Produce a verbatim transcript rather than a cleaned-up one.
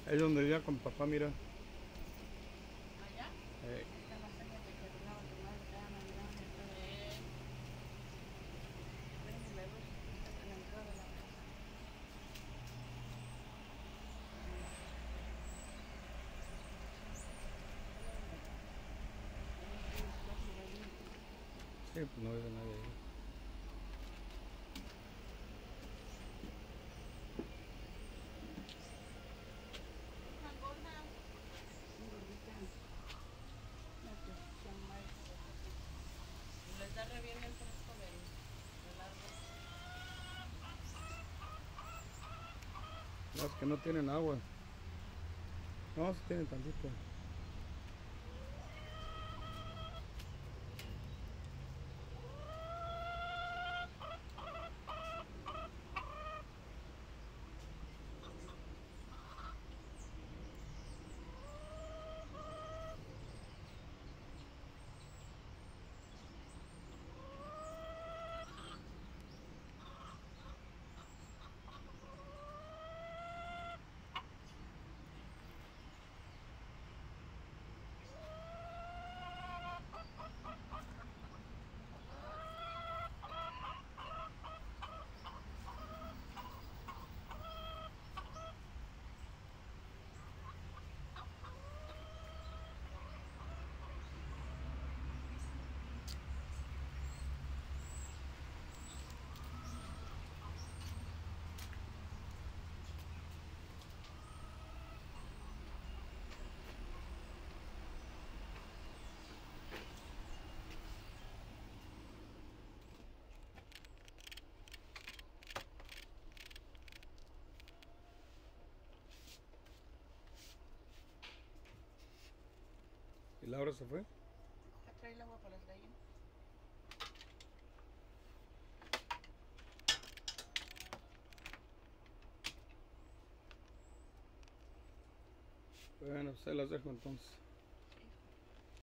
Es donde vivía con papá, mira. ¿Allá? Eh, Está la seña de que arreglaba tu madre, te van a ayudar en esto de... Ven y la luz está en la entrada de la casa. Ahí está el espacio de allí. sí, pues no vive nadie ahí. Hija gorda. Sí, gordita. No, que sean más. Les da re bien el fresco del, del árbol. No, es que no tienen agua. No, sí tienen tantito. ¿Y Laura se fue? A traer el agua para las gallinas. Bueno, se las dejo entonces.